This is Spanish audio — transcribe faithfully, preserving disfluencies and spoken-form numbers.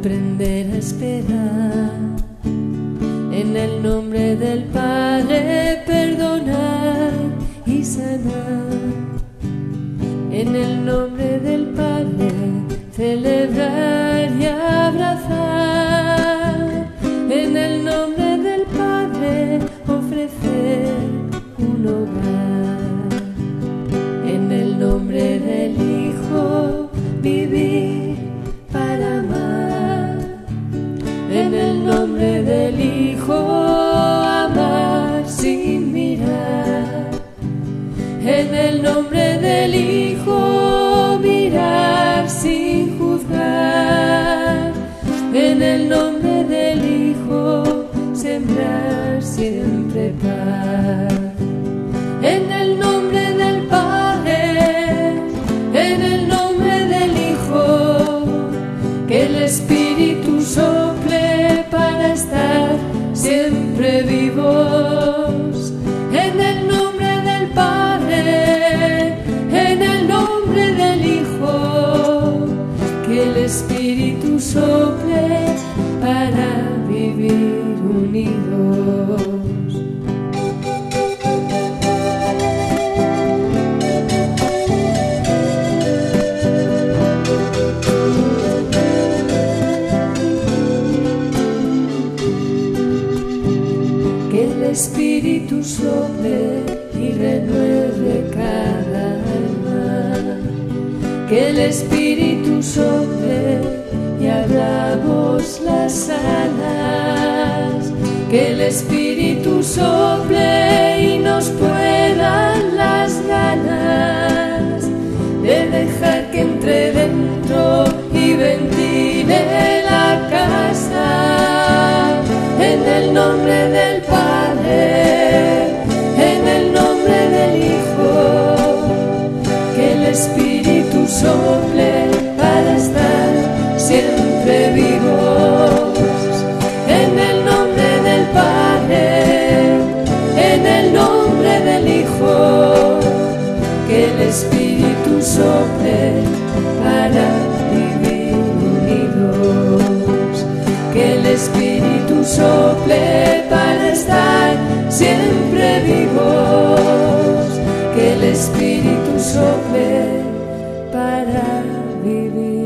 aprender a esperar. En el nombre del Padre, perdonar y sanar. En el nombre del Padre, celebrar y abrazar. En el nombre del Padre, ofrecer un hogar. En el nombre del Hijo, vivir para amar. En el nombre del Hijo, amar sin mirar. En el nombre del Hijo, mirar sin juzgar. En el nombre del Hijo, sembrar siempre paz. En el nombre del Padre, en el nombre del Hijo, que el Espíritu sople para estar siempre vivos. En el nombre del Padre, en el nombre del Hijo, que el Espíritu sople para vivir unidos. Que el Espíritu sople y renueve cada alma. Que el Espíritu sople y abramos las alas. Que el Espíritu sople y nos puedan las ganas de dejar que entre dentro y ventile la casa. En el nombre del Padre, en el nombre del Hijo, que el Espíritu sople para estar siempre vivos. En el nombre del Padre, en el nombre del Hijo, que el Espíritu sople para vivir unidos. Que el Espíritu sople para estar siempre vivos. Que el Espíritu sople para vivir.